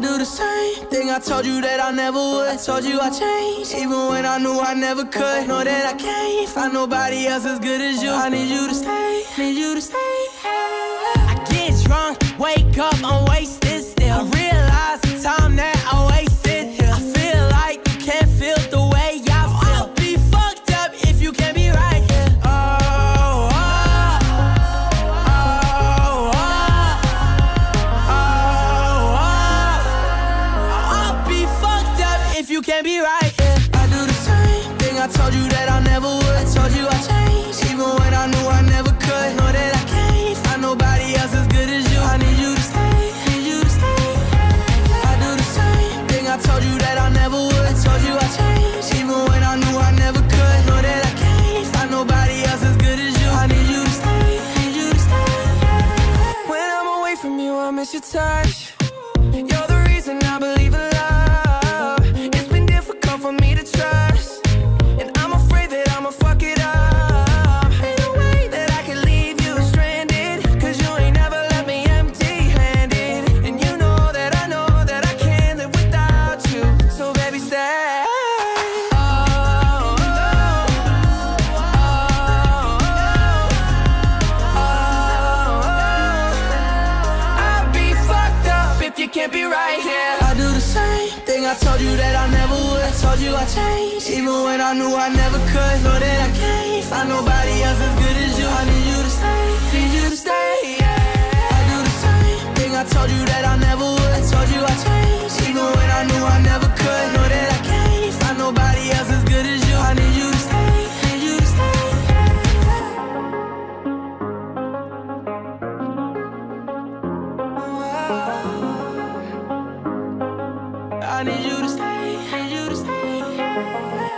do the same thing I told you that I never would. I told you I changed, even when I knew I never could. Know that I can't find nobody else as good as you. I need you to stay, need you to stay. I get drunk, wake up, I'm wasted still. I realize the time that I wasted here. I feel like you can't feel the way I feel. I'll be fucked up if you can't be right here. You can't be right, yeah. I do the same thing I told you that I never would. I told you I changed, even when I knew I never could. Know that I can't find nobody else as good as you. I need you to stay, need you to stay. I do the same thing I told you that I never would. I told you I changed, even when I knew I never could. Know that I can't find nobody else as good as you. I need you to stay, need you to stay. When I'm away from you, I miss your touch. You're the reason I believe in love. For me to trust, and I'm afraid that I'ma fuck it up. Ain't no way that I can leave you stranded, cause you ain't never left me empty-handed. And you know that I can't live without you. So baby, stay. I'll be fucked up if you can't be right here. I do the same thing I told you that I never would. I told you I changed, even when I knew I never could. Know that I can't find nobody else as good as you. I need you to stay, need you to stay, yeah. I do the same thing I told you that I never would. I told you I changed, even when I knew I never could. Know that I can't find nobody else as good as you. I need you to stay, need you to stay. I need you to stay, need you to stay.